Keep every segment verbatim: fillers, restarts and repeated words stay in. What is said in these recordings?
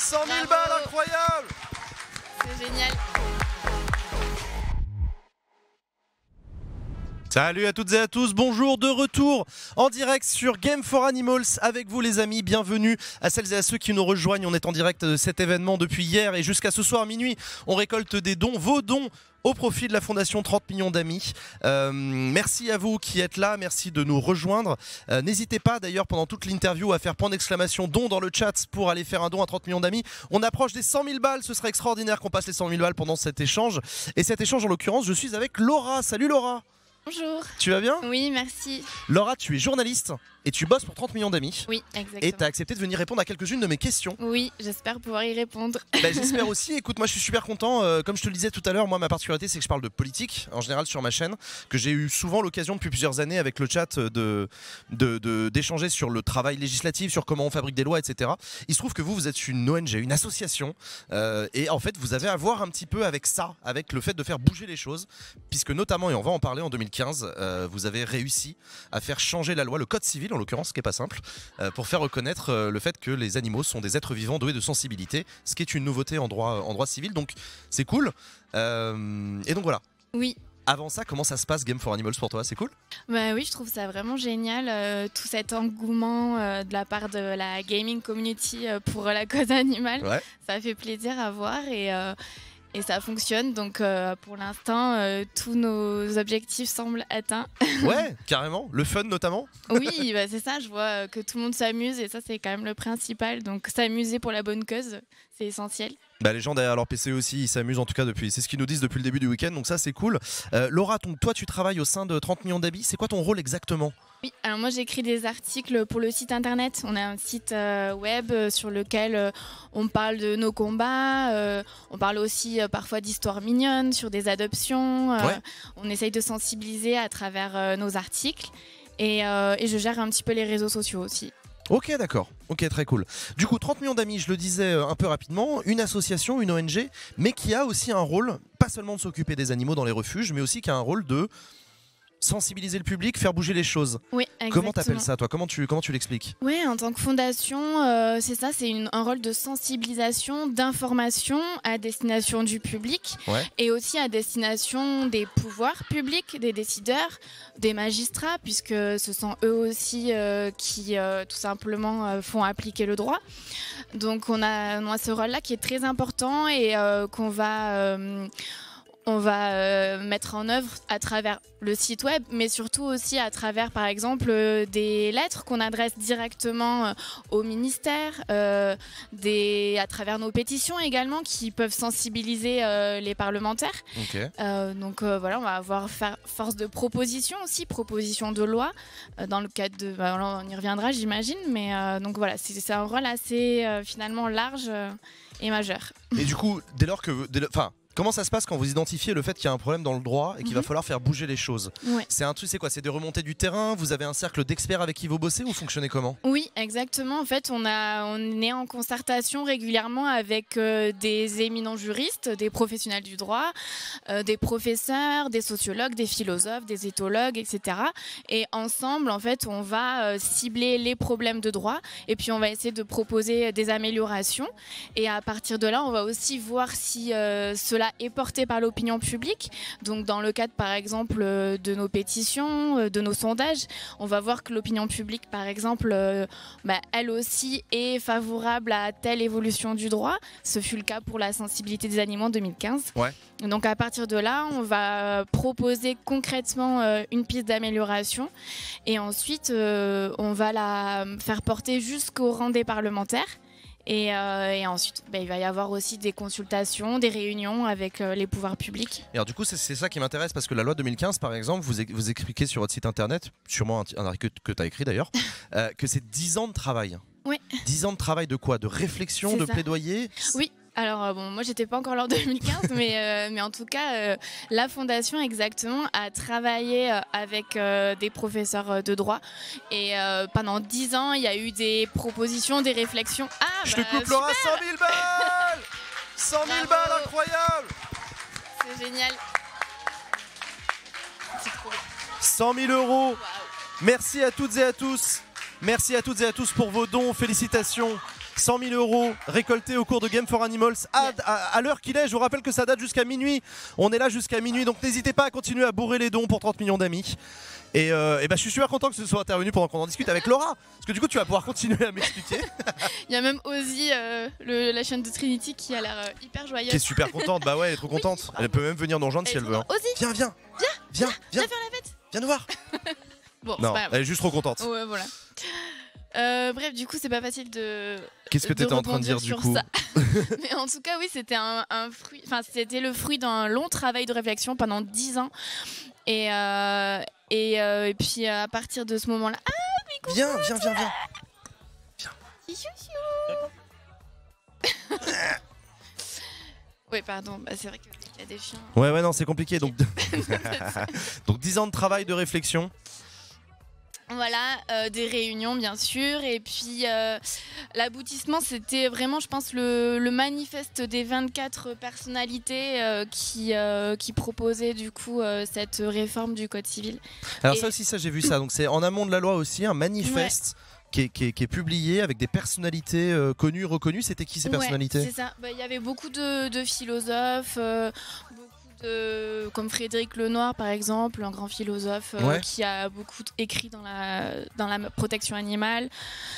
cent mille balles, incroyable! C'est génial. Salut à toutes et à tous, bonjour, de retour en direct sur Game for Animals avec vous les amis, bienvenue à celles et à ceux qui nous rejoignent. On est en direct de cet événement depuis hier et jusqu'à ce soir minuit, on récolte des dons, vos dons au profit de la fondation trente millions d'amis. Euh, merci à vous qui êtes là, merci de nous rejoindre. Euh, N'hésitez pas d'ailleurs pendant toute l'interview à faire point d'exclamation don dans le chat pour aller faire un don à trente millions d'amis. On approche des cent mille balles, ce serait extraordinaire qu'on passe les cent mille balles pendant cet échange. Et cet échange en l'occurrence, je suis avec Laura. Salut Laura. Bonjour. Tu vas bien? Oui, merci. Laura, tu es journaliste et tu bosses pour trente millions d'amis. Oui, exactement. Et tu as accepté de venir répondre à quelques-unes de mes questions. Oui, j'espère pouvoir y répondre. Bah, j'espère aussi. Écoute, moi je suis super content. Euh, comme je te le disais tout à l'heure, moi ma particularité c'est que je parle de politique en général sur ma chaîne, que j'ai eu souvent l'occasion depuis plusieurs années avec le chat de, de, de, d'échanger sur le travail législatif, sur comment on fabrique des lois, et cetera. Il se trouve que vous, vous êtes une O N G, une association, euh, et en fait vous avez à voir un petit peu avec ça, avec le fait de faire bouger les choses, puisque notamment, et on va en parler en deux mille quinze, euh, vous avez réussi à faire changer la loi, le code civil en l'occurrence, ce qui n'est pas simple, euh, pour faire reconnaître euh, le fait que les animaux sont des êtres vivants doués de sensibilité, ce qui est une nouveauté en droit, en droit civil, donc c'est cool. Euh, et donc voilà. Oui. Avant ça, comment ça se passe Game for Animals pour toi? C'est cool? Bah oui, je trouve ça vraiment génial, euh, tout cet engouement euh, de la part de la gaming community euh, pour la cause animale. Ouais. Ça fait plaisir à voir et, euh, et ça fonctionne. Donc euh, pour l'instant, euh, tous nos objectifs semblent atteints. Ouais, carrément. Le fun notamment. Oui, bah c'est ça, je vois que tout le monde s'amuse et ça c'est quand même le principal. Donc s'amuser pour la bonne cause, c'est essentiel. Bah, les gens derrière leur P C aussi, ils s'amusent en tout cas depuis. C'est ce qu'ils nous disent depuis le début du week-end, donc ça c'est cool. Euh, Laura, ton, toi tu travailles au sein de trente millions d'amis. C'est quoi ton rôle exactement? Oui, alors moi j'écris des articles pour le site internet. On a un site euh, web sur lequel euh, on parle de nos combats. Euh, on parle aussi euh, parfois d'histoires mignonnes, sur des adoptions. Euh, ouais. On essaye de sensibiliser à travers euh, nos articles. Et, euh, et je gère un petit peu les réseaux sociaux aussi. Ok, d'accord. Ok, très cool. Du coup, trente millions d'amis, je le disais un peu rapidement, une association, une O N G, mais qui a aussi un rôle, pas seulement de s'occuper des animaux dans les refuges, mais aussi qui a un rôle de sensibiliser le public, faire bouger les choses. Oui, exactement. Comment t'appelles ça, toi? Comment tu, comment tu l'expliques? Oui, en tant que fondation, euh, c'est ça, c'est une- un rôle de sensibilisation, d'information à destination du public Ouais. et aussi à destination des pouvoirs publics, des décideurs, des magistrats, puisque ce sont eux aussi euh, qui euh, tout simplement euh, font appliquer le droit. Donc on a, on a ce rôle-là qui est très important et euh, qu'on va... euh, on va euh, mettre en œuvre à travers le site web, mais surtout aussi à travers, par exemple, euh, des lettres qu'on adresse directement euh, au ministère, euh, des, à travers nos pétitions également, qui peuvent sensibiliser euh, les parlementaires. Ok. Euh, donc euh, voilà, on va avoir faire force de proposition aussi, proposition de loi, euh, dans le cadre de... Bah, on y reviendra, j'imagine, mais euh, donc voilà, c'est c'est un rôle assez euh, finalement large euh, et majeur. Et du coup, dès lors que... dès lors- Enfin, comment ça se passe quand vous identifiez le fait qu'il y a un problème dans le droit et qu'il Mhm. va falloir faire bouger les choses? Ouais. C'est un truc, c'est quoi? C'est des remontées du terrain? Vous avez un cercle d'experts avec qui vous bossez ou fonctionnez comment? Oui, exactement. En fait, on, a, on est en concertation régulièrement avec euh, des éminents juristes, des professionnels du droit, euh, des professeurs, des sociologues, des philosophes, des éthologues, et cetera. Et ensemble, en fait, on va euh, cibler les problèmes de droit et puis on va essayer de proposer des améliorations. Et à partir de là, on va aussi voir si euh, cela est porté par l'opinion publique. Donc, dans le cadre, par exemple, euh, de nos pétitions, euh, de nos sondages, on va voir que l'opinion publique, par exemple, euh, bah, elle aussi est favorable à telle évolution du droit. Ce fut le cas pour la sensibilité des animaux en deux mille quinze. Ouais. Donc à partir de là, on va proposer concrètement euh, une piste d'amélioration et ensuite euh, on va la faire porter jusqu'au rang des parlementaires. Et, euh, et ensuite, bah, il va y avoir aussi des consultations, des réunions avec euh, les pouvoirs publics. Et alors du coup, c'est c'est ça qui m'intéresse parce que la loi deux mille quinze, par exemple, vous, vous expliquez sur votre site internet, sûrement un, un article que, que tu as écrit d'ailleurs, euh, que c'est dix ans de travail. Oui. dix ans de travail de quoi? De réflexion, C'est de ça. plaidoyer? Oui. Alors euh, bon, moi j'étais pas encore là en deux mille quinze, mais, euh, mais en tout cas, euh, la fondation exactement a travaillé euh, avec euh, des professeurs euh, de droit et euh, pendant dix ans, il y a eu des propositions, des réflexions. Ah, Je bah, te coupe Laura, super. cent mille balles cent mille Bravo. balles, incroyable! C'est génial. C'est trop bien. cent mille euros. Waouh. Merci à toutes et à tous. Merci à toutes et à tous pour vos dons. Félicitations. cent mille euros récoltés au cours de Game for Animals à, à, à l'heure qu'il est. Je vous rappelle que ça date jusqu'à minuit. On est là jusqu'à minuit, donc n'hésitez pas à continuer à bourrer les dons pour trente millions d'amis. Et, euh, et bah, je suis super content que ce soit intervenu pendant qu'on en discute avec Laura. Parce que du coup, tu vas pouvoir continuer à m'expliquer. Il y a même Ozzy, euh, le, la chaîne de Trinity, qui a l'air euh, hyper joyeuse. Qui est super contente. Bah ouais, elle est trop contente. Oui, elle peut même venir nous rejoindre si elle veut. Hein. Ozzy, viens, viens, viens, viens, viens, viens faire la fête. Viens nous voir. Bon, non, elle est juste trop contente. Ouais, voilà. Euh, bref, du coup, c'est pas facile de. Qu'est-ce que tu étais en train de dire du coup? Mais en tout cas, oui, c'était un, un fruit. Enfin, c'était le fruit d'un long travail de réflexion pendant dix ans. Et, euh, et, euh, et puis à partir de ce moment-là. Ah, mais coucou, viens, viens, viens, viens. Viens. Oui, pardon. Bah, c'est vrai qu'il y a des chiens. Ouais, ouais, non, c'est compliqué. Donc, donc dix ans de travail, de réflexion. Voilà, euh, des réunions bien sûr, et puis euh, l'aboutissement c'était vraiment je pense le, le manifeste des vingt-quatre personnalités euh, qui, euh, qui proposaient du coup euh, cette réforme du code civil. Alors et... ça aussi ça j'ai vu ça, donc c'est en amont de la loi aussi un manifeste ouais. qui, est, qui, est, qui est publié avec des personnalités euh, connues, reconnues. C'était qui ces personnalités? Ouais, c'est ça, bah, y avait beaucoup de, de philosophes, euh, De, comme Frédéric Lenoir par exemple, un grand philosophe euh, ouais. qui a beaucoup écrit dans la, dans la protection animale,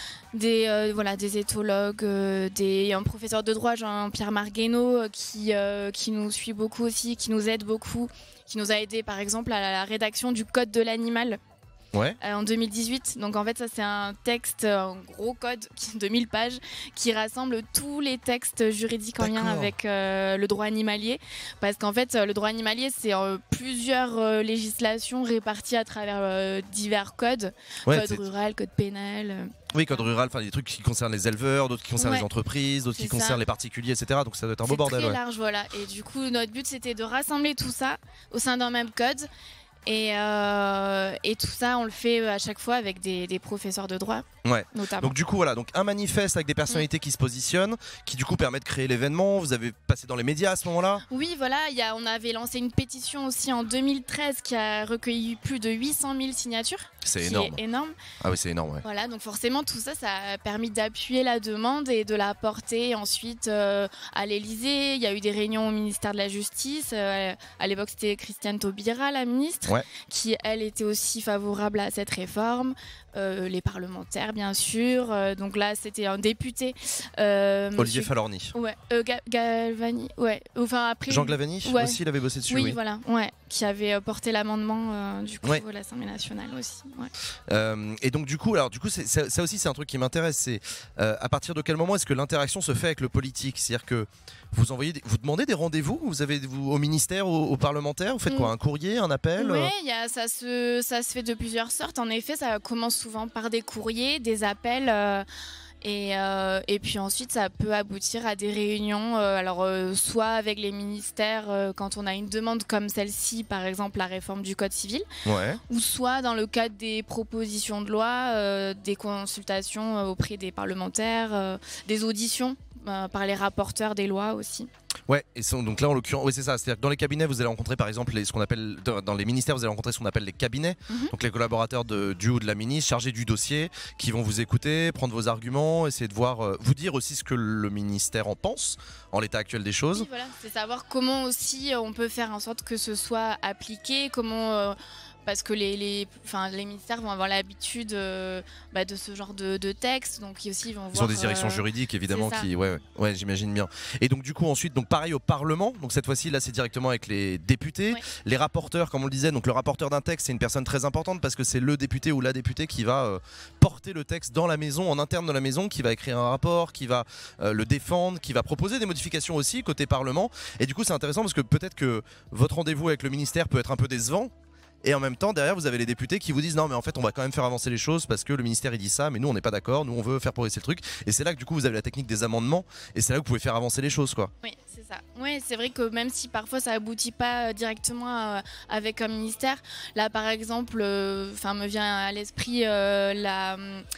des, euh, voilà, des éthologues, euh, des, un professeur de droit Jean-Pierre Marguenot euh, qui, euh, qui nous suit beaucoup aussi, qui nous aide beaucoup, qui nous a aidé par exemple à la rédaction du code de l'animal. Ouais. Euh, en deux mille dix-huit, donc en fait ça c'est un texte, un gros code de mille pages qui rassemble tous les textes juridiques en lien avec euh, le droit animalier, parce qu'en fait le droit animalier c'est euh, plusieurs euh, législations réparties à travers euh, divers codes, ouais, code rural, code pénal. Euh. Oui, code rural, enfin des trucs qui concernent les éleveurs, d'autres qui concernent ouais. les entreprises, d'autres qui ça. concernent les particuliers, et cetera. Donc ça doit être un beau bordel. C'est très ouais. large, voilà. Et du coup notre but c'était de rassembler tout ça au sein d'un même code. Et, euh, et tout ça, on le fait à chaque fois avec des, des professeurs de droit, ouais. notamment. Donc du coup, voilà, donc un manifeste avec des personnalités mmh. qui se positionnent, qui du coup permet de créer l'événement. Vous avez passé dans les médias à ce moment-là? Oui, voilà, y a, on avait lancé une pétition aussi en deux mille treize qui a recueilli plus de huit cent mille signatures. C'est énorme. Est énorme. Ah oui, c'est énorme. Ouais. Voilà, donc forcément tout ça, ça a permis d'appuyer la demande et de la porter ensuite euh, à l'Élysée. Il y a eu des réunions au ministère de la Justice. Euh, à l'époque, c'était Christiane Taubira, la ministre, ouais. qui elle était aussi favorable à cette réforme. Euh, les parlementaires, bien sûr. Euh, donc là, c'était un député. Euh, Olivier Falorni. Ouais. Euh, Ga Galvani. Ouais. Enfin après. Jean Glavani ouais. aussi, il avait bossé dessus. Oui, oui. voilà. Ouais. Qui avait porté l'amendement euh, du coup ouais. à l'Assemblée nationale aussi. Ouais. Euh, et donc du coup, alors du coup, c'est, ça, ça aussi, c'est un truc qui m'intéresse. C'est euh, à partir de quel moment est-ce que l'interaction se fait avec le politique? C'est-à-dire que vous envoyez, des, vous demandez des rendez-vous, vous avez vous, au ministère, aux, aux parlementaires, vous faites mmh. quoi? Un courrier, un appel? Oui, y a, ça se, ça se fait de plusieurs sortes. En effet, ça commence souvent par des courriers, des appels. Euh, Et, euh, et puis ensuite, ça peut aboutir à des réunions, euh, alors euh, soit avec les ministères euh, quand on a une demande comme celle-ci, par exemple la réforme du Code civil, ouais. ou soit dans le cadre des propositions de loi, euh, des consultations auprès des parlementaires, euh, des auditions euh, par les rapporteurs des lois aussi. Ouais, et sont, donc là en l'occurrence, oui c'est ça, c'est-à-dire que dans les cabinets vous allez rencontrer par exemple les, ce qu'on appelle, dans les ministères vous allez rencontrer ce qu'on appelle les cabinets, mm-hmm. donc les collaborateurs de, du ou de la ministre chargés du dossier, qui vont vous écouter, prendre vos arguments, essayer de voir, euh, vous dire aussi ce que le ministère en pense en l'état actuel des choses. Oui, voilà, c'est savoir comment aussi on peut faire en sorte que ce soit appliqué, comment... Euh, parce que les, les, enfin, les ministères vont avoir l'habitude euh, bah, de ce genre de, de texte, donc ils aussi vont Ils voir, ont des directions euh, juridiques évidemment qui, ouais, ouais, ouais j'imagine bien. Et donc du coup ensuite, donc pareil au Parlement, donc cette fois-ci là c'est directement avec les députés, ouais. les rapporteurs comme on le disait, donc le rapporteur d'un texte c'est une personne très importante parce que c'est le député ou la députée qui va euh, porter le texte dans la maison, en interne de la maison, qui va écrire un rapport, qui va euh, le défendre, qui va proposer des modifications aussi côté Parlement. Et du coup c'est intéressant parce que peut-être que votre rendez-vous avec le ministère peut être un peu décevant. Et en même temps, derrière, vous avez les députés qui vous disent non, mais en fait, on va quand même faire avancer les choses parce que le ministère il dit ça, mais nous on n'est pas d'accord, nous on veut faire progresser le truc. Et c'est là que du coup vous avez la technique des amendements et c'est là que vous pouvez faire avancer les choses, quoi. Oui, c'est ça. Oui, c'est vrai que même si parfois ça aboutit pas directement euh, avec un ministère, là par exemple, enfin euh, me vient à l'esprit euh, la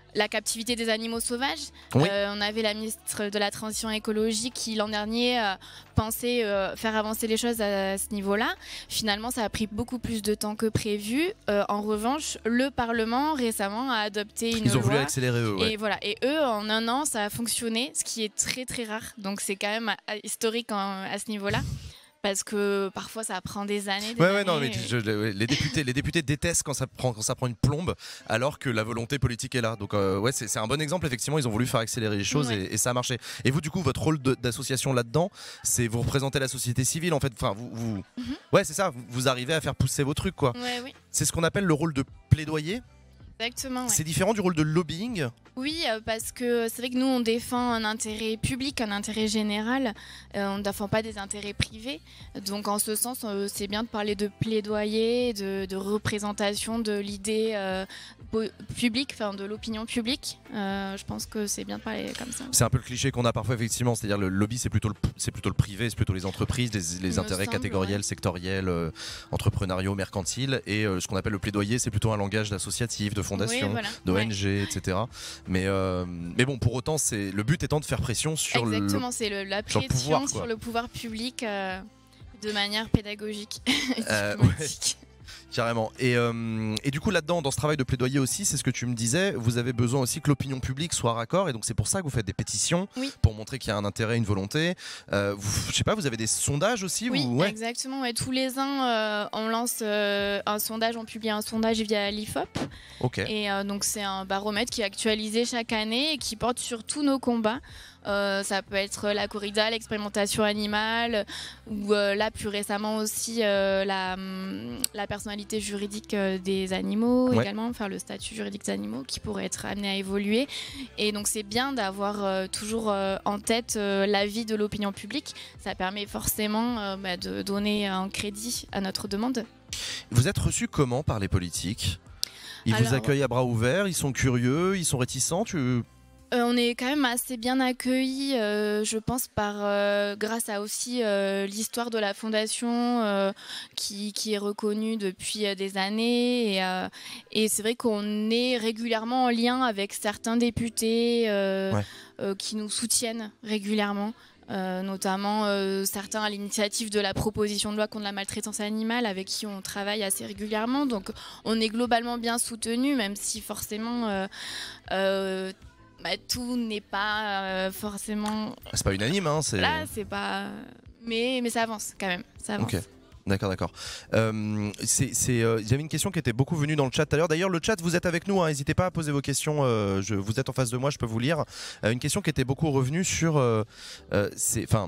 la captivité des animaux sauvages. Oui. Euh, on avait la ministre de la Transition écologique qui l'an dernier euh, pensait euh, faire avancer les choses à, à ce niveau-là. Finalement, ça a pris beaucoup plus de temps que prévu. Euh, en revanche, le Parlement récemment a adopté une Ils ont loi. voulu accélérer eux. Ouais. Et voilà. Et eux, en un an, ça a fonctionné, ce qui est très très rare. Donc c'est quand même euh, historique en, à ce niveau-là. Parce que parfois ça prend des années. Des ouais, années ouais, non, mais et... je, les, députés, les députés détestent quand ça, prend, quand ça prend une plombe, alors que la volonté politique est là. Donc, euh, ouais, c'est un bon exemple. Effectivement, ils ont voulu faire accélérer les choses ouais. et, et ça a marché. Et vous, du coup, votre rôle d'association là-dedans, c'est vous représentez la société civile, en fait. Enfin, vous, vous... Mm-hmm. ouais, c'est ça. Vous, vous arrivez à faire pousser vos trucs, quoi. Ouais, oui. C'est ce qu'on appelle le rôle de plaidoyer. Exactement. Ouais. C'est différent du rôle de lobbying. Oui, euh, parce que c'est vrai que nous, on défend un intérêt public, un intérêt général. Euh, on ne défend pas des intérêts privés. Donc, en ce sens, euh, c'est bien de parler de plaidoyer, de, de représentation de l'idée euh, publique, enfin de l'opinion publique. Euh, je pense que c'est bien de parler comme ça. C'est un peu le cliché qu'on a parfois, effectivement. C'est-à-dire le lobby, c'est plutôt, plutôt le privé, c'est plutôt les entreprises, les, les intérêts semble, catégoriels, ouais. sectoriels, euh, entrepreneuriaux, mercantiles. Et euh, ce qu'on appelle le plaidoyer, c'est plutôt un langage d'associatif, de fondation, oui, voilà. d'O N G, ouais. et cetera. Mais, euh, mais bon, pour autant, le but étant de faire pression sur Exactement, le Exactement, c'est la pression sur, pouvoir, sur le pouvoir public euh, de manière pédagogique et euh, diplomatique. Ouais. Carrément. Et, euh, et du coup, là-dedans, dans ce travail de plaidoyer aussi, c'est ce que tu me disais, vous avez besoin aussi que l'opinion publique soit raccord. Et donc, c'est pour ça que vous faites des pétitions, oui. pour montrer qu'il y a un intérêt, une volonté. Euh, vous, je sais pas, vous avez des sondages aussi Oui, ou... ouais. exactement. Ouais. Tous les ans, euh, on lance euh, un sondage, on publie un sondage via l'I F O P. Okay. Et euh, donc, c'est un baromètre qui est actualisé chaque année et qui porte sur tous nos combats. Euh, ça peut être la corrida, l'expérimentation animale, ou euh, là plus récemment aussi euh, la, la personnalité juridique euh, des animaux ouais. également, enfin le statut juridique des animaux qui pourrait être amené à évoluer. Et donc c'est bien d'avoir euh, toujours euh, en tête euh, l'avis de l'opinion publique. Ça permet forcément euh, bah, de donner un crédit à notre demande. Vous êtes reçu comment par les politiques? Ils Alors, vous accueillent à bras ouverts, ils sont curieux, ils sont réticents tu... Euh, on est quand même assez bien accueillis, euh, je pense, par, euh, grâce à aussi euh, l'histoire de la fondation euh, qui, qui est reconnue depuis euh, des années. Et, euh, et c'est vrai qu'on est régulièrement en lien avec certains députés euh, ouais. euh, qui nous soutiennent régulièrement. Euh, notamment euh, certains à l'initiative de la proposition de loi contre la maltraitance animale avec qui on travaille assez régulièrement. Donc on est globalement bien soutenus, même si forcément... Euh, euh, Bah, tout n'est pas euh, forcément. C'est pas unanime, hein. Là, c'est pas. Mais, mais ça avance quand même. Ça avance. Okay. D'accord, d'accord. Euh, euh, J'avais une question qui était beaucoup venue dans le chat tout à l'heure. D'ailleurs, le chat, vous êtes avec nous. N'hésitez hein, pas à poser vos questions. Euh, je, vous êtes en face de moi, je peux vous lire. Euh, une question qui était beaucoup revenue sur. Euh, euh, enfin.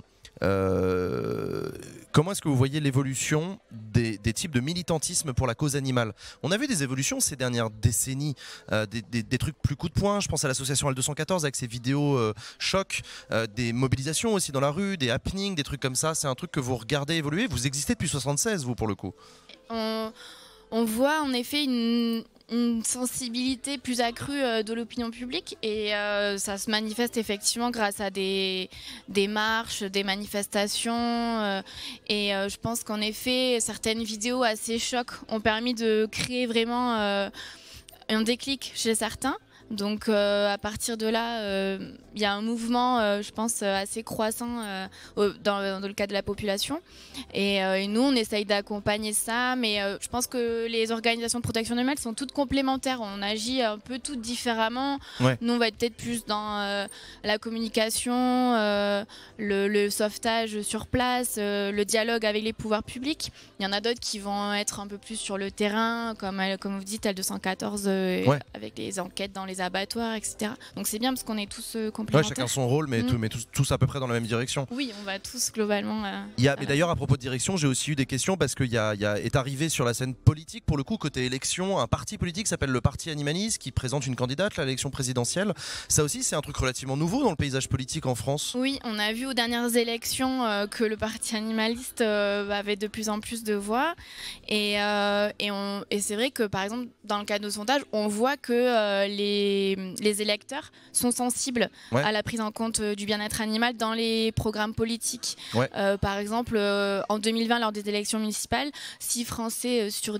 Euh, comment est-ce que vous voyez l'évolution des, des types de militantisme pour la cause animale? On a vu des évolutions ces dernières décennies, euh, des, des, des trucs plus coup de poing. Je pense à l'association L deux cent quatorze avec ses vidéos euh, chocs, euh, des mobilisations aussi dans la rue, des happenings, des trucs comme ça. C'est un truc que vous regardez évoluer. Vous existez depuis soixante-seize, vous, pour le coup. On, on voit en effet une... une sensibilité plus accrue euh, de l'opinion publique et euh, ça se manifeste effectivement grâce à des, des marches, des manifestations euh, et euh, je pense qu'en effet certaines vidéos assez chocs ont permis de créer vraiment euh, un déclic chez certains. Donc euh, à partir de là, il euh, y a un mouvement, euh, je pense, assez croissant euh, dans, dans le cas de la population. Et, euh, et nous, on essaye d'accompagner ça, mais euh, je pense que les organisations de protection animale sont toutes complémentaires. On agit un peu toutes différemment. Ouais. Nous, on va être peut-être plus dans euh, la communication, euh, le, le sauvetage sur place, euh, le dialogue avec les pouvoirs publics. Il y en a d'autres qui vont être un peu plus sur le terrain, comme, comme vous dites, L deux cent quatorze, euh, ouais. avec les enquêtes dans les abattoirs, et cetera. Donc c'est bien parce qu'on est tous euh, complémentaires. Ouais, chacun son rôle, mais, mmh. tout, mais tous, tous à peu près dans la même direction. Oui, on va tous globalement. Euh, il y a, mais d'ailleurs, à propos de direction, j'ai aussi eu des questions parce qu'il y a, il y a, est arrivé sur la scène politique, pour le coup, côté élection, un parti politique s'appelle le Parti Animaliste qui présente une candidate à l'élection présidentielle. Ça aussi, c'est un truc relativement nouveau dans le paysage politique en France. Oui, on a vu aux dernières élections euh, que le Parti Animaliste euh, avait de plus en plus de voix. Et, euh, et, on, et c'est vrai que, par exemple, dans le cas de nos sondages, on voit que euh, les, les électeurs sont sensibles ouais. à la prise en compte du bien-être animal dans les programmes politiques. Ouais. Euh, par exemple, euh, en deux mille vingt, lors des élections municipales, six Français sur dix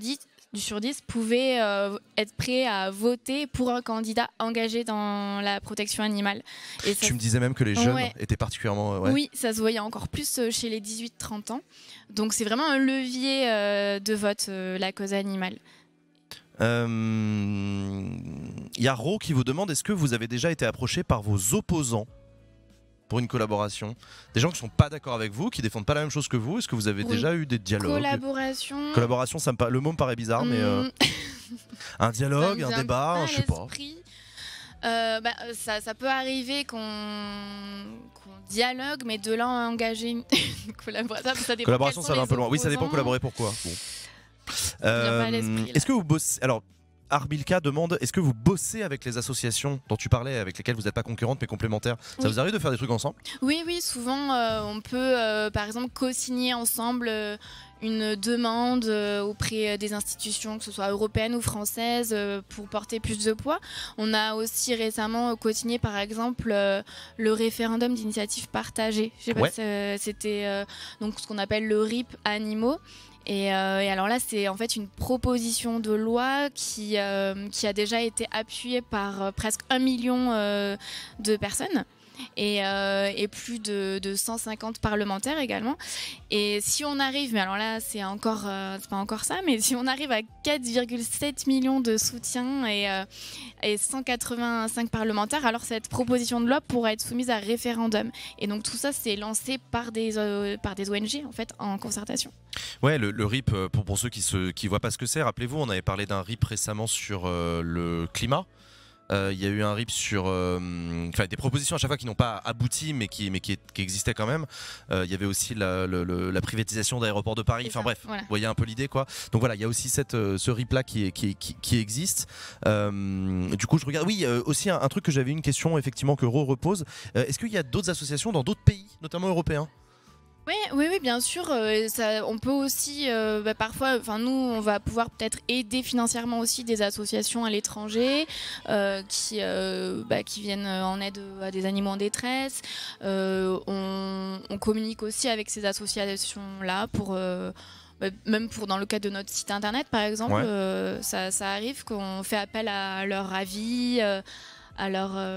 du sur dix pouvaient euh, être prêts à voter pour un candidat engagé dans la protection animale. Et ça, tu me disais même que les jeunes ouais. étaient particulièrement... Ouais. Oui, ça se voyait encore plus chez les dix-huit trente ans. Donc c'est vraiment un levier euh, de vote, euh, la cause animale. Il euh, y a Ro qui vous demande, est-ce que vous avez déjà été approché par vos opposants pour une collaboration? Des gens qui ne sont pas d'accord avec vous, qui défendent pas la même chose que vous. Est-ce que vous avez oui. déjà eu des dialogues? Collaboration. Collaboration, ça me pa... le mot me paraît bizarre, mmh. mais euh... un dialogue, un débat, un, je sais pas. Euh, bah, ça, ça peut arriver qu'on qu'on dialogue, mais de là à engager une collaboration, ça dépend. Collaboration, ça va un peu loin. Oui, ça dépend. Collaborer pourquoi bon. euh, Est-ce que vous bossez? Alors. Arbilka demande, est-ce que vous bossez avec les associations dont tu parlais, avec lesquelles vous n'êtes pas concurrentes mais complémentaires? Ça oui. vous arrive de faire des trucs ensemble? Oui, oui, souvent euh, on peut euh, par exemple co-signer ensemble euh, une demande euh, auprès des institutions, que ce soit européennes ou françaises, euh, pour porter plus de poids. On a aussi récemment co-signé par exemple euh, le référendum d'initiative partagée. Je sais pas, ouais. C'était euh, donc ce qu'on appelle le R I P Animaux. Et, euh, et alors là, c'est en fait une proposition de loi qui, euh, qui a déjà été appuyée par euh, presque un million euh, de personnes. Et, euh, et plus de, de cent cinquante parlementaires également. Et si on arrive, mais alors là c'est encore, euh, c'est pas encore ça, mais si on arrive à quatre virgule sept millions de soutiens et, euh, et cent quatre-vingt-cinq parlementaires, alors cette proposition de loi pourra être soumise à référendum. Et donc tout ça c'est lancé par des, euh, par des O N G en fait en concertation. Ouais, le, le R I P, pour, pour ceux qui ne qui voient pas ce que c'est, rappelez-vous, on avait parlé d'un R I P récemment sur euh, le climat. Il euh, y a eu un R I P sur euh, enfin, des propositions à chaque fois qui n'ont pas abouti mais qui, mais qui, qui existaient quand même. Il euh, y avait aussi la, le, le, la privatisation d'aéroports de Paris. Enfin bref, voilà. Vous voyez un peu l'idée quoi. Donc voilà, il y a aussi cette, euh, ce R I P là qui, qui, qui, qui existe. Euh, du coup, je regarde. Oui, euh, aussi un, un truc que j'avais une question effectivement que Ro repose. Euh, Est-ce qu'il y a d'autres associations dans d'autres pays, notamment européens? Oui, oui, oui, bien sûr. Euh, ça, on peut aussi, euh, bah, parfois, enfin nous, on va pouvoir peut-être aider financièrement aussi des associations à l'étranger euh, qui, euh, bah, qui viennent en aide à des animaux en détresse. Euh, on, on communique aussi avec ces associations-là pour, euh, bah, même pour dans le cadre de notre site internet, par exemple, ouais. euh, ça, ça arrive qu'on fait appel à leur avis, euh, à, leur, euh,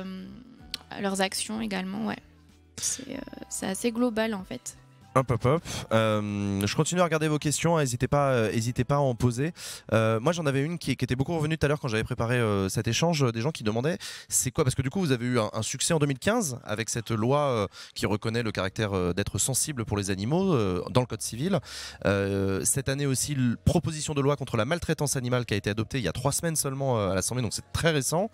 à leurs actions également. Ouais, c'est euh, assez global en fait. Hop hop hop. Euh, je continue à regarder vos questions, n'hésitez pas, euh, n'hésitez pas à en poser. Euh, moi j'en avais une qui, qui était beaucoup revenue tout à l'heure quand j'avais préparé euh, cet échange, des gens qui demandaient c'est quoi, parce que du coup vous avez eu un, un succès en deux mille quinze avec cette loi euh, qui reconnaît le caractère euh, d'être sensible pour les animaux euh, dans le code civil. Euh, cette année aussi, une proposition de loi contre la maltraitance animale qui a été adoptée il y a trois semaines seulement euh, à l'Assemblée, donc c'est très récent.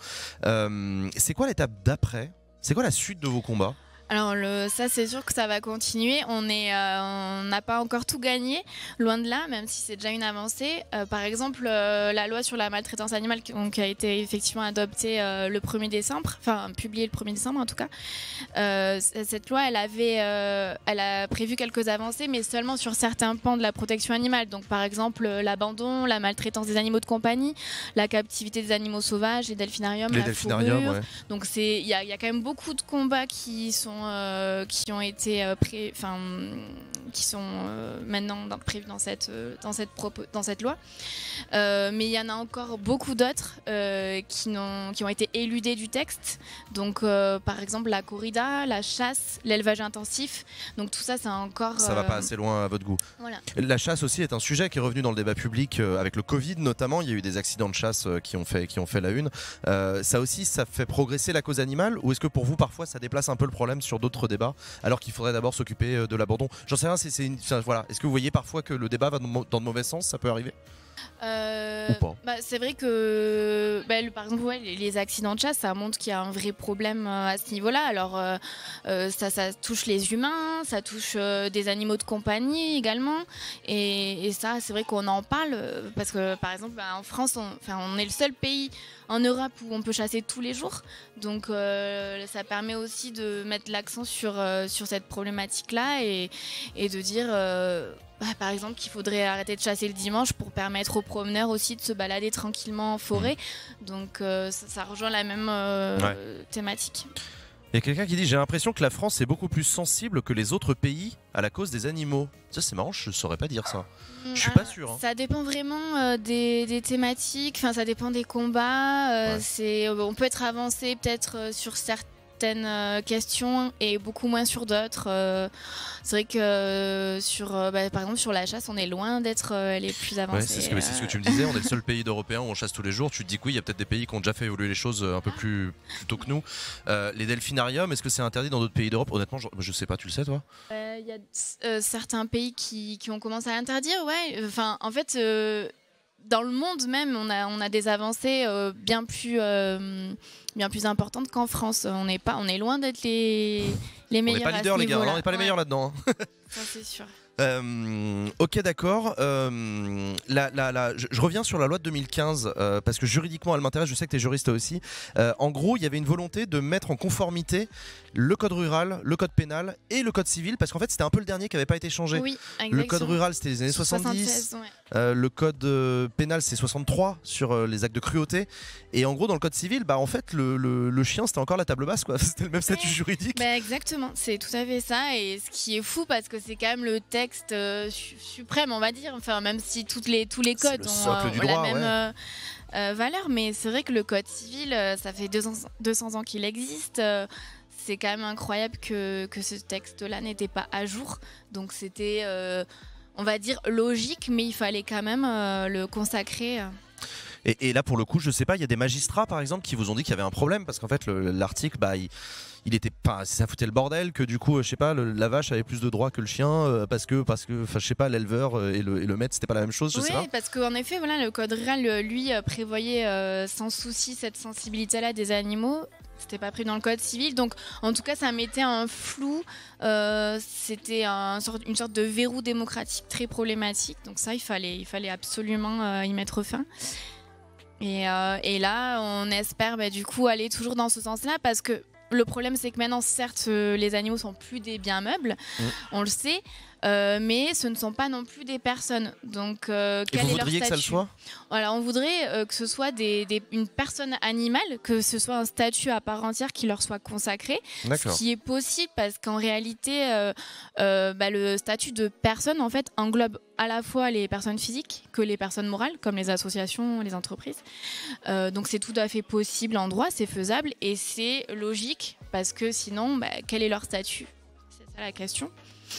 Euh, c'est quoi l'étape d'après? C'est quoi la suite de vos combats? Alors le, ça c'est sûr que ça va continuer, on est, euh, on n'a pas encore tout gagné, loin de là, même si c'est déjà une avancée. Euh, par exemple, euh, la loi sur la maltraitance animale qui, qui a été effectivement adoptée euh, le premier décembre, enfin publiée le premier décembre en tout cas, euh, cette loi elle, avait, euh, elle a prévu quelques avancées, mais seulement sur certains pans de la protection animale. Donc par exemple l'abandon, la maltraitance des animaux de compagnie, la captivité des animaux sauvages, les delphinariums, les la delphinariums, fourrure. Ouais. Donc il y, y a quand même beaucoup de combats qui sont Euh, qui ont été euh, pré... enfin, qui sont euh, maintenant dans, prévus dans cette, euh, dans, cette propos... dans cette loi. Euh, mais il y en a encore beaucoup d'autres euh, qui, n'ont... qui ont été éludés du texte. Donc, euh, par exemple, la corrida, la chasse, l'élevage intensif. Donc, tout ça, c'est encore. Ça va pas assez loin à votre goût. Voilà. La chasse aussi est un sujet qui est revenu dans le débat public euh, avec le Covid notamment. Il y a eu des accidents de chasse euh, qui, ont fait, qui ont fait la une. Euh, ça aussi, ça fait progresser la cause animale, ou est-ce que pour vous, parfois, ça déplace un peu le problème sur d'autres débats, alors qu'il faudrait d'abord s'occuper de l'abandon? J'en sais rien, c'est, c'est une, voilà. Est-ce que vous voyez parfois que le débat va dans le mauvais sens? Ça peut arriver? Euh, Ou pas? Bah, c'est vrai que bah, le, par exemple ouais, les, les accidents de chasse, ça montre qu'il y a un vrai problème euh, à ce niveau-là. Alors euh, euh, ça, ça touche les humains, ça touche euh, des animaux de compagnie également, et, et ça c'est vrai qu'on en parle euh, parce que par exemple bah, en France on, on est le seul pays en Europe où on peut chasser tous les jours, donc euh, ça permet aussi de mettre l'accent sur, euh, sur cette problématique-là et, et de dire euh, bah, par exemple qu'il faudrait arrêter de chasser le dimanche pour permettre aux promeneurs aussi de se balader tranquillement en forêt. Donc euh, ça, ça rejoint la même euh, ouais. thématique. Il y a quelqu'un qui dit: j'ai l'impression que la France est beaucoup plus sensible que les autres pays à la cause des animaux. Ça c'est marrant, je saurais pas dire ça. Je suis pas sûr. Hein. Ça dépend vraiment euh, des, des thématiques, enfin ça dépend des combats. Euh, ouais. c'est, on peut être avancé peut-être euh, sur certaines euh, questions et beaucoup moins sur d'autres. Euh, c'est vrai que euh, sur, euh, bah, par exemple sur la chasse, on est loin d'être euh, les plus avancés. Ouais, c'est, ce que, euh... c'est ce que tu me disais, on est le seul pays d'Européens où on chasse tous les jours. Tu te dis que oui, il y a peut-être des pays qui ont déjà fait évoluer les choses un peu plus, plus tôt que nous. Euh, les delphinariums, est-ce que c'est interdit dans d'autres pays d'Europe? Honnêtement, je, je sais pas, tu le sais toi? Il euh, y a euh, certains pays qui, qui ont commencé à l'interdire, ouais. Enfin, en fait... Euh... Dans le monde même, on a, on a des avancées euh, bien, plus, euh, bien plus importantes qu'en France. On est, pas, on est loin d'être les, les meilleurs. On n'est pas leaders, les gars, on n'est pas les ouais. meilleurs là-dedans. Hein. Ça, c'est sûr. Euh, ok, d'accord. Euh, la, la, la, je, je reviens sur la loi de deux mille quinze euh, parce que juridiquement elle m'intéresse, je sais que tu es juriste aussi. Euh, en gros, il y avait une volonté de mettre en conformité le code rural, le code pénal et le code civil parce qu'en fait c'était un peu le dernier qui n'avait pas été changé. Oui, le code rural c'était les années soixante-dix, ouais. euh, le code euh, pénal c'est soixante-trois sur euh, les actes de cruauté et en gros dans le code civil, bah, en fait le, le, le chien c'était encore la table basse, quoi. C'était le même statut ouais. juridique. Bah, exactement, c'est tout à fait ça et ce qui est fou parce que c'est quand même le texte Euh, su suprême, on va dire, enfin même si toutes les, tous les codes ont, euh, ont la même ouais. euh, euh, valeur, mais c'est vrai que le code civil, euh, ça fait deux cents ans qu'il existe, euh, c'est quand même incroyable que, que ce texte-là n'était pas à jour, donc c'était, euh, on va dire, logique, mais il fallait quand même euh, le consacrer. Euh. Et, et là pour le coup, je sais pas, il y a des magistrats par exemple qui vous ont dit qu'il y avait un problème parce qu'en fait l'article, bah, il, il était pas, ça foutait le bordel, que du coup, je sais pas, le, la vache avait plus de droits que le chien euh, parce que, parce que, enfin, je sais pas, l'éleveur euh, et, le, et le maître, c'était pas la même chose, je oui, sais pas. Oui, parce qu'en effet, voilà, le code rural, lui, euh, prévoyait euh, sans souci cette sensibilité-là des animaux. C'était pas pris dans le code civil, donc en tout cas, ça mettait un flou. Euh, c'était un sort, une sorte de verrou démocratique très problématique. Donc ça, il fallait, il fallait absolument euh, y mettre fin. Et, euh, et là, on espère bah, du coup aller toujours dans ce sens-là parce que le problème, c'est que maintenant, certes, euh, les animaux sont plus des biens meubles, mmh. on le sait, euh, mais ce ne sont pas non plus des personnes. Donc, euh, quel Et vous est leur voudriez statut ? Que ça le soit ? Voilà, on voudrait euh, que ce soit des, des, une personne animale, que ce soit un statut à part entière qui leur soit consacré, ce qui est possible parce qu'en réalité, euh, euh, bah, le statut de personne en fait englobe à la fois les personnes physiques que les personnes morales, comme les associations, les entreprises. Euh, donc c'est tout à fait possible en droit, c'est faisable et c'est logique parce que sinon, bah, quel est leur statut ? C'est ça la question.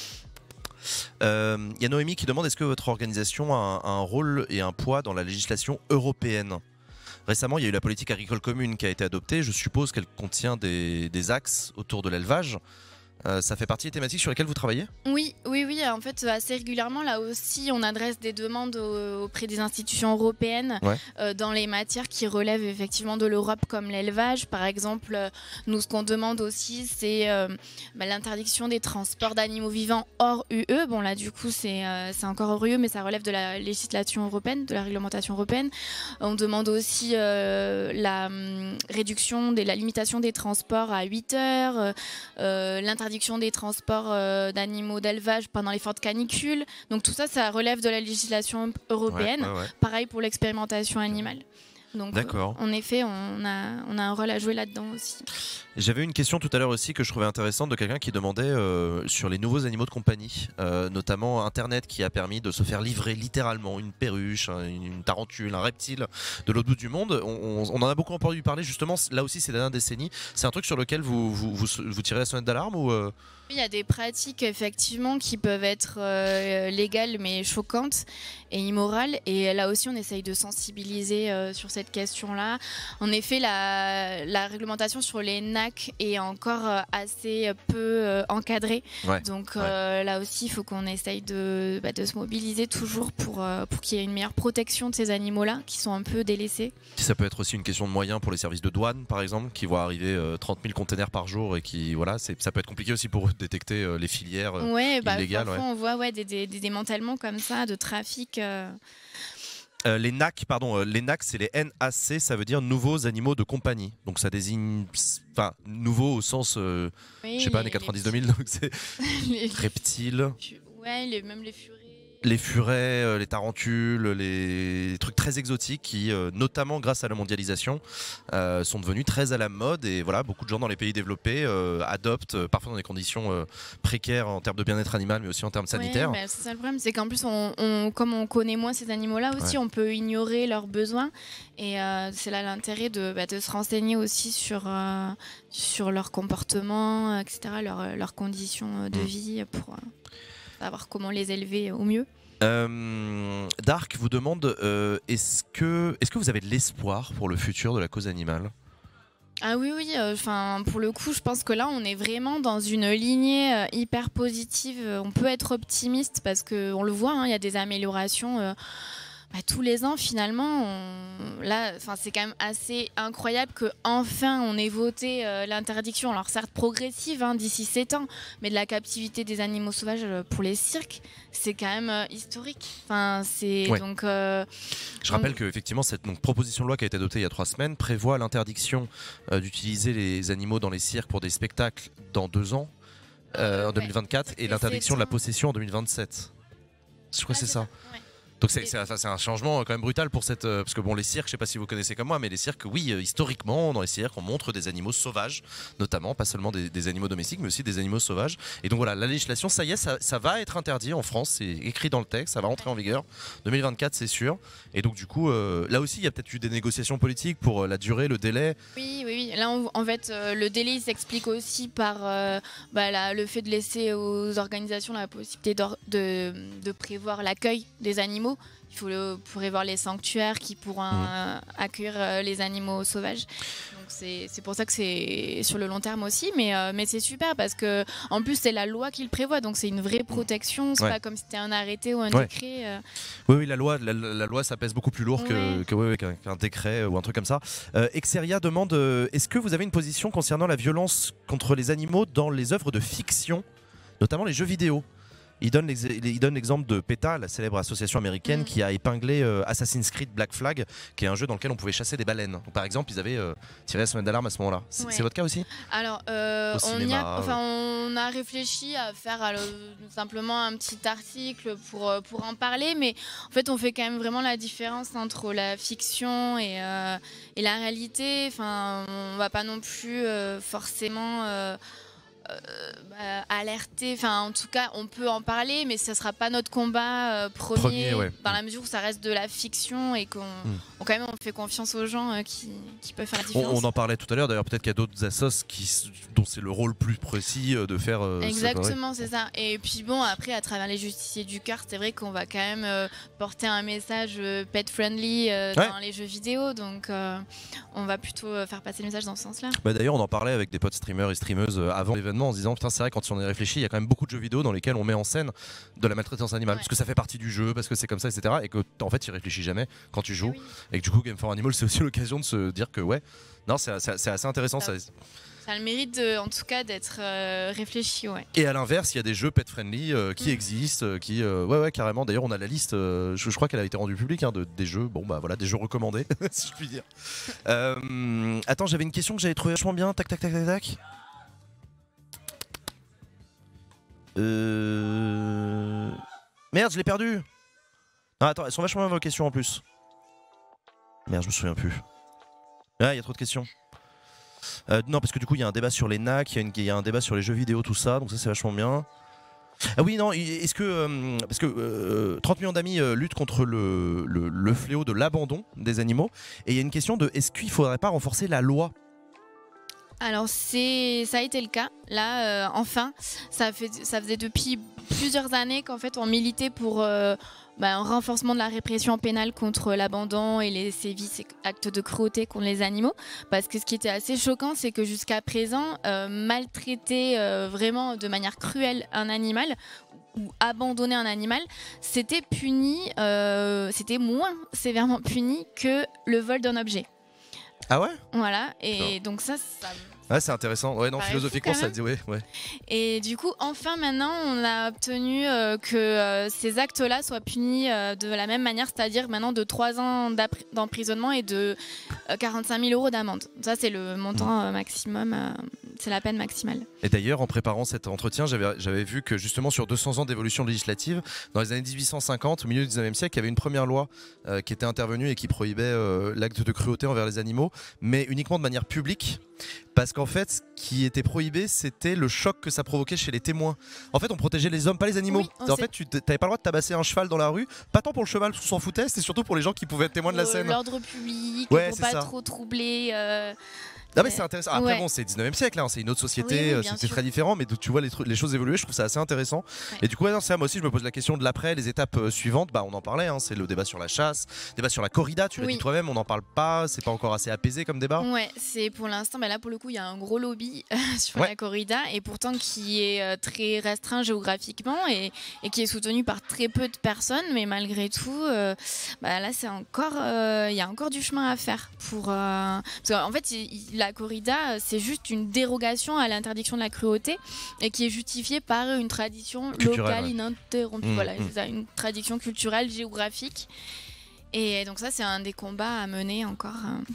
Il euh, y a Noémie qui demande est-ce que votre organisation a un, a un rôle et un poids dans la législation européenne ? Récemment, il y a eu la politique agricole commune qui a été adoptée. Je suppose qu'elle contient des, des axes autour de l'élevage. Euh, ça fait partie des thématiques sur lesquelles vous travaillez ? Oui, oui, oui. En fait, assez régulièrement, là aussi, on adresse des demandes au, auprès des institutions européennes ouais. euh, dans les matières qui relèvent effectivement de l'Europe, comme l'élevage. Par exemple, euh, nous, ce qu'on demande aussi, c'est euh, bah, l'interdiction des transports d'animaux vivants hors U E. Bon, là, du coup, c'est euh, c'est encore hors U E, mais ça relève de la législation européenne, de la réglementation européenne. On demande aussi euh, la euh, réduction, de la limitation des transports à huit heures, euh, l'interdiction des transports euh, d'animaux d'élevage pendant les fortes canicules. Donc tout ça, ça relève de la législation européenne. Ouais, ouais, ouais. Pareil pour l'expérimentation animale. Donc euh, en effet, on a, on a un rôle à jouer là-dedans aussi. J'avais une question tout à l'heure aussi que je trouvais intéressante de quelqu'un qui demandait euh, sur les nouveaux animaux de compagnie, euh, notamment Internet qui a permis de se faire livrer littéralement une perruche, une, une tarentule, un reptile de l'autre bout du monde. On, on, on en a beaucoup entendu parler justement là aussi ces dernières décennies. C'est un truc sur lequel vous, vous, vous, vous tirez la sonnette d'alarme ou euh... Il y a des pratiques effectivement qui peuvent être euh, légales mais choquantes et immorales et là aussi on essaye de sensibiliser euh, sur cette question-là. En effet, la, la réglementation sur les N A C est encore euh, assez peu euh, encadrée. Ouais. Donc euh, ouais. là aussi il faut qu'on essaye de, bah, de se mobiliser toujours pour, euh, pour qu'il y ait une meilleure protection de ces animaux-là qui sont un peu délaissés. Ça peut être aussi une question de moyens pour les services de douane par exemple qui voient arriver euh, trente mille containers par jour et qui voilà, ça peut être compliqué aussi pour eux détecter euh, les filières euh, ouais, bah, illégales. Parfois, ouais. on voit ouais, des, des, des démantèlements comme ça de trafic. Euh... Euh, les N A C, pardon, euh, les N A C, c'est les N A C, ça veut dire nouveaux animaux de compagnie. Donc ça désigne, enfin, nouveau au sens, euh, oui, je sais pas, années quatre-vingt-dix deux mille, donc c'est les... reptiles. Ouais, les, même les furies. les furets, euh, les tarentules, les... les trucs très exotiques qui, euh, notamment grâce à la mondialisation, euh, sont devenus très à la mode. Et voilà, beaucoup de gens dans les pays développés euh, adoptent, euh, parfois dans des conditions euh, précaires en termes de bien-être animal, mais aussi en termes sanitaires. Ouais, c'est ça le problème, c'est qu'en plus, on, on, comme on connaît moins ces animaux-là aussi, ouais. on peut ignorer leurs besoins. Et euh, c'est là l'intérêt de, bah, de se renseigner aussi sur, euh, sur leur comportement, et cetera, leurs leur conditions de mmh. vie pour... Euh, savoir comment les élever au mieux. Euh, Dark vous demande euh, est-ce que, est-ce que vous avez de l'espoir pour le futur de la cause animale ? Ah oui, oui, enfin, euh, pour le coup, je pense que là, on est vraiment dans une lignée euh, hyper positive. On peut être optimiste parce qu'on le voit, il hein, y a des améliorations euh, bah, tous les ans finalement. On... Là, c'est quand même assez incroyable qu'enfin on ait voté euh, l'interdiction, alors certes progressive hein, d'ici sept ans, mais de la captivité des animaux sauvages pour les cirques, c'est quand même euh, historique. Enfin, c'est ouais. donc. Euh, Je rappelle qu'effectivement cette donc, proposition de loi qui a été adoptée il y a trois semaines prévoit l'interdiction euh, d'utiliser les animaux dans les cirques pour des spectacles dans deux ans, euh, en ouais. deux mille vingt-quatre, et l'interdiction de la possession en deux mille vingt-sept. Je crois ah, que c'est ça. ça. Ouais. Donc c'est un changement quand même brutal pour cette... Parce que bon, les cirques, je sais pas si vous connaissez comme moi, mais les cirques, oui, historiquement, dans les cirques, on montre des animaux sauvages, notamment, pas seulement des, des animaux domestiques, mais aussi des animaux sauvages. Et donc voilà, la législation, ça y est, ça, ça va être interdit en France, c'est écrit dans le texte, ça va rentrer en vigueur. deux mille vingt-quatre, c'est sûr. Et donc du coup, euh, là aussi, il y a peut-être eu des négociations politiques pour la durée, le délai. Oui, oui, oui. Là, on, en fait, euh, le délai s'explique aussi par euh, bah, la, le fait de laisser aux organisations la possibilité de, de prévoir l'accueil des animaux. Il faut le, pourrait voir les sanctuaires qui pourront mmh. euh, accueillir euh, les animaux sauvages. C'est pour ça que c'est sur le long terme aussi, mais, euh, mais c'est super parce que en plus c'est la loi qui le prévoit, donc c'est une vraie protection. C'est ouais. pas comme si c'était un arrêté ou un ouais. décret. Euh... Oui, oui, la loi, la, la loi, ça pèse beaucoup plus lourd que, ouais. que ouais, qu'un qu'un décret ou un truc comme ça. Euh, Exeria demande euh, est-ce que vous avez une position concernant la violence contre les animaux dans les œuvres de fiction, notamment les jeux vidéo? Il donne l'exemple de PETA, la célèbre association américaine mmh. qui a épinglé euh, Assassin's Creed Black Flag, qui est un jeu dans lequel on pouvait chasser des baleines. Donc, par exemple, ils avaient euh, tiré la sonnette d'alarme à ce moment-là. C'est ouais. votre cas aussi? Alors, euh, on, cinéma, y a, enfin, on a réfléchi à faire alors, simplement un petit article pour, pour en parler, mais en fait, on fait quand même vraiment la différence entre la fiction et, euh, et la réalité. Enfin, on ne va pas non plus euh, forcément... Euh, Euh, bah, alerter, enfin en tout cas on peut en parler, mais ce sera pas notre combat euh, premier, premier ouais. dans la mesure où ça reste de la fiction et qu'on mm. on, quand même on fait confiance aux gens euh, qui, qui peuvent faire la différence. On, on en parlait tout à l'heure d'ailleurs, peut-être qu'il y a d'autres assos qui, dont c'est le rôle plus précis euh, de faire euh, exactement c'est ça. Et puis bon, après à travers les justiciers du cœur, c'est vrai qu'on va quand même euh, porter un message euh, pet friendly euh, ouais. dans les jeux vidéo, donc euh, on va plutôt euh, faire passer le message dans ce sens là. Bah, d'ailleurs on en parlait avec des potes streamers et streameuses euh, avant l'événement en se disant putain c'est vrai, quand on y réfléchit, il y a quand même beaucoup de jeux vidéo dans lesquels on met en scène de la maltraitance animale, ouais. parce que ça fait partie du jeu, parce que c'est comme ça, etc. Et que en fait tu réfléchis jamais quand tu joues, oui. et que du coup Game for Animal c'est aussi l'occasion de se dire que ouais, non c'est assez intéressant. Ça, ça, ça a le mérite de, en tout cas d'être euh, réfléchi, ouais. Et à l'inverse, il y a des jeux pet friendly euh, qui mmh. existent, euh, qui euh, ouais ouais carrément. D'ailleurs on a la liste, euh, je, je crois qu'elle a été rendue publique hein, de, des jeux, bon bah voilà, des jeux recommandés si je puis dire. euh, attends, j'avais une question que j'avais trouvée vachement bien, tac tac tac tac tac. Euh... Merde, je l'ai perdu. Non, attends, elles sont vachement bien vos questions en plus. Merde, je me souviens plus. Ah, il y a trop de questions. Euh, non, parce que du coup, il y a un débat sur les N A C, il y, y a un débat sur les jeux vidéo, tout ça, donc ça, c'est vachement bien. Ah oui, non, est-ce que... Euh, parce que euh, trente millions d'amis euh, luttent contre le, le, le fléau de l'abandon des animaux. Et il y a une question de, est-ce qu'il ne faudrait pas renforcer la loi ? Alors c'est, ça a été le cas. Là, euh, enfin, ça, fait, ça faisait depuis plusieurs années qu'en fait on militait pour euh, bah, un renforcement de la répression pénale contre l'abandon et les sévices et actes de cruauté contre les animaux. Parce que ce qui était assez choquant, c'est que jusqu'à présent, euh, maltraiter euh, vraiment de manière cruelle un animal ou abandonner un animal, c'était puni, euh, c'était moins sévèrement puni que le vol d'un objet. Ah ouais? Voilà, et non. donc ça, ça... Ah, c'est intéressant. Ouais, non, philosophiquement, ça dit ouais, ouais. Et du coup, enfin, maintenant, on a obtenu euh, que euh, ces actes-là soient punis euh, de la même manière, c'est-à-dire maintenant de trois ans d'emprisonnement et de euh, quarante-cinq mille euros d'amende. Ça, c'est le montant euh, maximum. Euh, c'est la peine maximale. Et d'ailleurs, en préparant cet entretien, j'avais, j'avais vu que justement sur deux cents ans d'évolution législative, dans les années dix-huit cent cinquante, au milieu du dix-neuvième siècle, il y avait une première loi euh, qui était intervenue et qui prohibait euh, l'acte de cruauté envers les animaux, mais uniquement de manière publique. Parce qu'en fait, ce qui était prohibé, c'était le choc que ça provoquait chez les témoins. En fait, on protégeait les hommes, pas les animaux. Oui, en fait, tu n'avais pas le droit de tabasser un cheval dans la rue, pas tant pour le cheval, parce qu'on s'en foutait, c'était surtout pour les gens qui pouvaient être témoins de la scène. L'ordre public, ouais, pour pas ça. trop troubler. Euh... Non mais c'est intéressant. Après ouais. bon, c'est le dix-neuvième siècle, hein, c'est une autre société, oui, oui, c'était très différent, mais tu vois les, les choses évoluer, je trouve ça assez intéressant. Ouais. Et du coup, ouais, non, ça, moi aussi, je me pose la question de l'après, les étapes euh, suivantes. Bah, on en parlait, hein, c'est le débat sur la chasse, débat sur la corrida. Tu l'as oui. dit toi-même, on n'en parle pas, c'est pas encore assez apaisé comme débat. Ouais, c'est pour l'instant. Bah là, pour le coup, il y a un gros lobby sur ouais. la corrida, et pourtant qui est euh, très restreint géographiquement et, et qui est soutenu par très peu de personnes, mais malgré tout, euh, bah là, c'est encore, il euh, y a encore du chemin à faire pour. Euh, parce qu'en fait, il, la corrida, c'est juste une dérogation à l'interdiction de la cruauté et qui est justifiée par une tradition culturelle, locale ouais. ininterrompue. Mmh, voilà, mmh. c'est ça, une tradition culturelle géographique. Et donc ça, c'est un des combats à mener encore.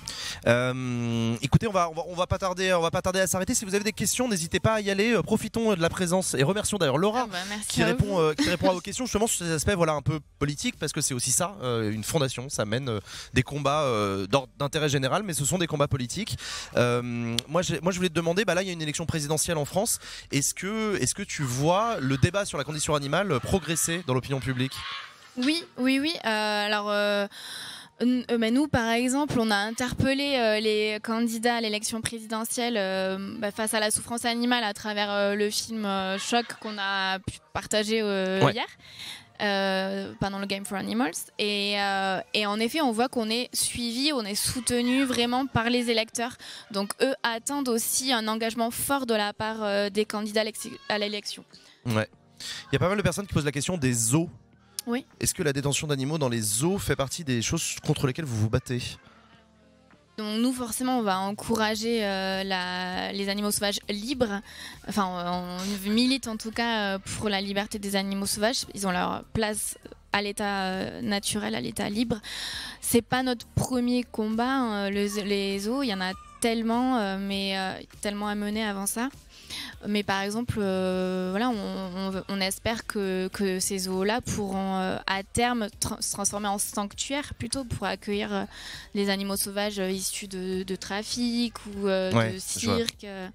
Euh, écoutez, on va, on va, on va pas tarder, on va pas tarder à s'arrêter. Si vous avez des questions, n'hésitez pas à y aller. Euh, profitons de la présence et remercions d'ailleurs Laura ah bah, qui répond, euh, qui répond à vos questions justement sur ces aspects, voilà, un peu politiques, parce que c'est aussi ça, euh, une fondation, ça mène euh, des combats euh, d'intérêt général, mais ce sont des combats politiques. Euh, moi, moi, je voulais te demander, bah là, il y a une élection présidentielle en France. Est-ce que, est-ce que tu vois le débat sur la condition animale progresser dans l'opinion publique ? Oui, oui, oui. Euh, alors, euh, euh, bah nous, par exemple, on a interpellé euh, les candidats à l'élection présidentielle euh, bah, face à la souffrance animale à travers euh, le film euh, Choc qu'on a pu partager euh, ouais. hier. Euh, pendant le Game for Animals et, euh, et en effet on voit qu'on est suivi, on est soutenu vraiment par les électeurs, donc eux attendent aussi un engagement fort de la part euh, des candidats à l'élection. Ouais. Il y a pas mal de personnes qui posent la question des zoos. Oui. Est-ce que la détention d'animaux dans les zoos fait partie des choses contre lesquelles vous vous battez ? Donc nous forcément on va encourager euh, la, les animaux sauvages libres, enfin on, on milite en tout cas euh, pour la liberté des animaux sauvages, ils ont leur place à l'état euh, naturel, à l'état libre. C'est pas notre premier combat, hein, le, les zoos, il y en a tellement, euh, mais euh, tellement à mener avant ça. Mais par exemple, euh, voilà, on, on, on espère que, que ces zoos-là pourront euh, à terme tra se transformer en sanctuaires plutôt pour accueillir euh, les animaux sauvages euh, issus de, de trafic ou euh, ouais, de cirque. Euh.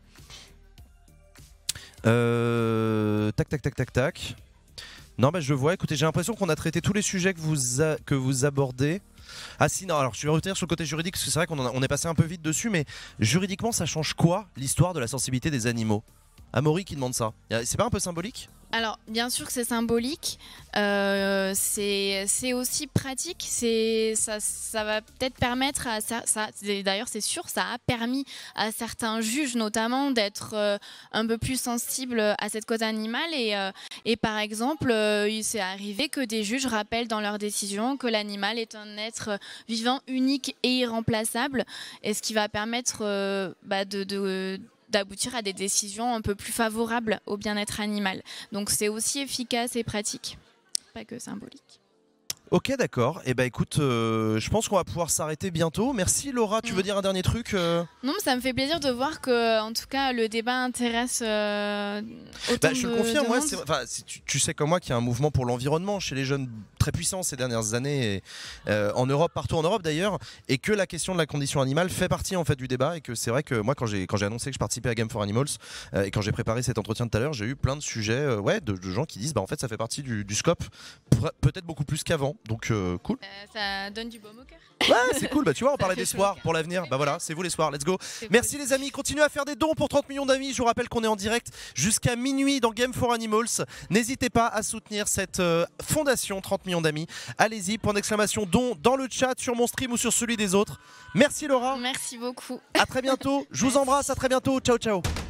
Euh, tac, tac, tac, tac, tac. Non, bah, je vois. Écoutez, j'ai l'impression qu'on a traité tous les sujets que vous, a, que vous abordez. Ah si, non, alors je vais retenir sur le côté juridique parce que c'est vrai qu'on on est passé un peu vite dessus, mais juridiquement, ça change quoi l'histoire de la sensibilité des animaux ? Amaury qui demande ça. C'est pas un peu symbolique ? Alors, bien sûr que c'est symbolique, euh, c'est aussi pratique, ça, ça va peut-être permettre, à ça, ça d'ailleurs c'est sûr, ça a permis à certains juges notamment d'être euh, un peu plus sensibles à cette cause animale et, euh, et par exemple, euh, il s'est arrivé que des juges rappellent dans leurs décisions que l'animal est un être vivant, unique et irremplaçable, et ce qui va permettre euh, bah, de... de d'aboutir à des décisions un peu plus favorables au bien-être animal. Donc c'est aussi efficace et pratique, pas que symbolique. Ok, d'accord. Et eh ben écoute, euh, je pense qu'on va pouvoir s'arrêter bientôt. Merci Laura. Tu mmh. veux dire un dernier truc euh... Non, mais ça me fait plaisir de voir que, en tout cas, le débat intéresse euh, autant bah, je de, le confirme, de moi, monde. enfin, tu, tu sais comme moi qu'il y a un mouvement pour l'environnement chez les jeunes très puissant ces dernières années, et, euh, en Europe, partout en Europe d'ailleurs, et que la question de la condition animale fait partie en fait du débat, et que c'est vrai que moi quand j'ai quand j'ai annoncé que je participais à Game for Animals euh, et quand j'ai préparé cet entretien tout à l'heure, j'ai eu plein de sujets, euh, ouais, de, de gens qui disent bah en fait ça fait partie du, du scope, peut-être beaucoup plus qu'avant, donc euh, cool. Euh, ça donne du baume au cœur. Ouais, c'est cool, bah tu vois, on parlait d'espoir pour l'avenir, bah voilà, c'est vous l'espoir, let's go. Merci les amis, continuez à faire des dons pour trente millions d'amis, je vous rappelle qu'on est en direct jusqu'à minuit dans Game for Animals, n'hésitez pas à soutenir cette euh, fondation trente millions d'amis, allez-y, point d'exclamation don dans le chat, sur mon stream ou sur celui des autres. Merci Laura. Merci beaucoup. À très bientôt, je vous embrasse, à très bientôt, ciao ciao.